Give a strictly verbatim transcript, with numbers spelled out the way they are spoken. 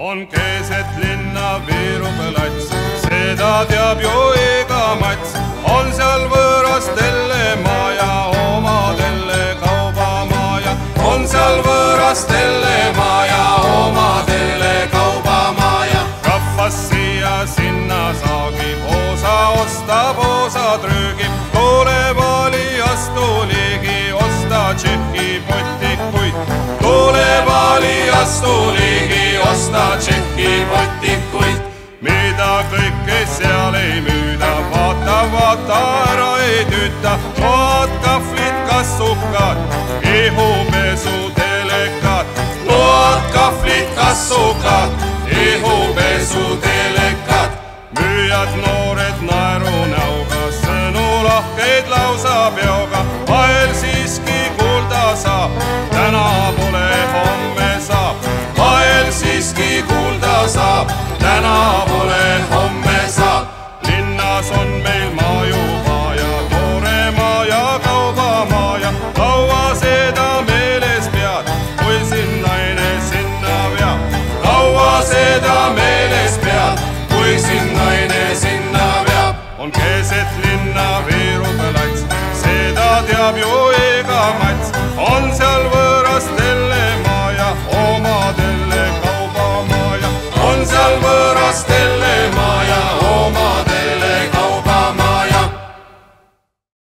on keset linna Viru plats, seda teab ju iga mats. On seal võõrastele maja, omadele kaubamaja. On seal võõrastele maja, omadele kaubamaja. Rahvas siia-sinna saagib, osa ostab, osa trüügib. Tule valijast ligi, osta Tšehhi potikuid. Tule valijast ligi, osta Tšehhi potikuid. Mida kõike seal ei müüda, vaata, vaata, ära ei tüüta. Toad, kahvlid, kassukad, ihupesu telekad. Toad, kahvlid, kassukad, ihupesu telekad. Müüjad noored naeru näoga, sõnu lahkeid lausa peoga. Vahel siiski kuulda saab, täna pole, homme saab. Vahel siiski kuulda saab, täna pole, homme saab. Linnas on meil maju vaja, tooremaa ja kaubamaja. Kaua seda meeles pead, kui sind naine sinna veab. Kaua seda meeles pead, kui sind